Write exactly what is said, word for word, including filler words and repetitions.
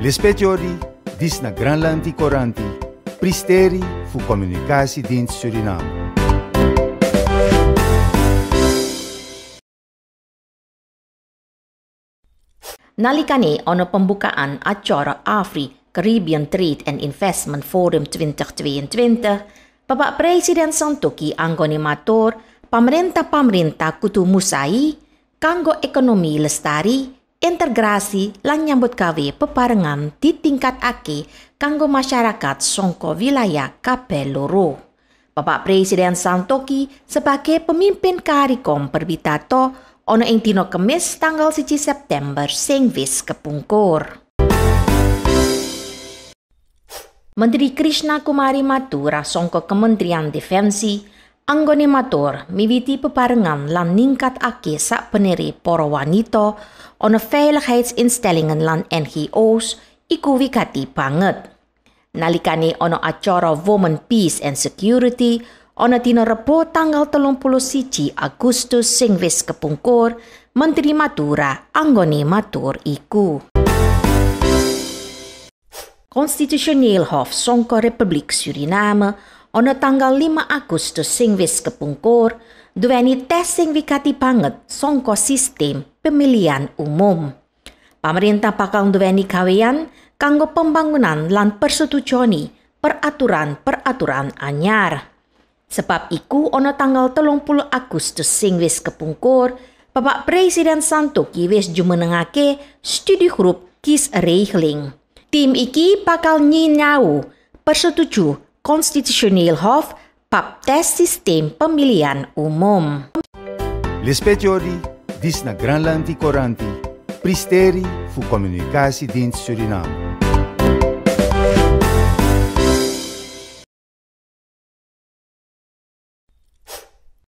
L'espetiori dis na Granlandi Coranti, pristeri fu Communicatiedienst Suriname. Nalikane ono pembukaan acara AFRI Caribbean Trade and Investment Forum twenty twenty-two, Bapak Presiden Santoki anggone matur, pemerintah-pemerintah kudu musai kanggo ekonomi lestari, integrasi lan nyambut gawe peparengan ditingkatake kanggo masyarakat songko wilayah kabeh loro. Bapak Presiden Santoki sebagai pemimpin Karikom berbitato ono ing dina Kemis tanggal siji September sing wis kepungkur. Menteri Krishna Kumari matur songko Kementerian Defensi anggone matur miwiti peparengan lan ningkatake sakbenere para wanita ana veiligheidsinstellingen lan N G O's iku wigati banget. Nalikane ana acara Women Peace and Security ana dina Rebo tanggal telung puluh siji Agustus sing wis kepungkur, Menteri Matura anggone matur iku. Konstitusioneel Hof songko Republik Suriname ana tanggal lima Agustus sing wis kepungkur duweni tes sing wigati banget songko sistem pemilihan umum. Pemerintah bakal duweni gawean kanggo pembangunan lan persetujoni peraturan-peraturan anyar. Sebab iku ana tanggal telung puluh Agustus sing wis kepungkur, Bapak Presiden Santoki wis jumenengake studi grup kiesregeling. Tim iki bakal nyinau persetuju Konstitusioneel Hof bab tes sistem pemilihan umum. L'espetiori dis na Granlandi Coranti, pristeri fu Communicatiedienst Suriname.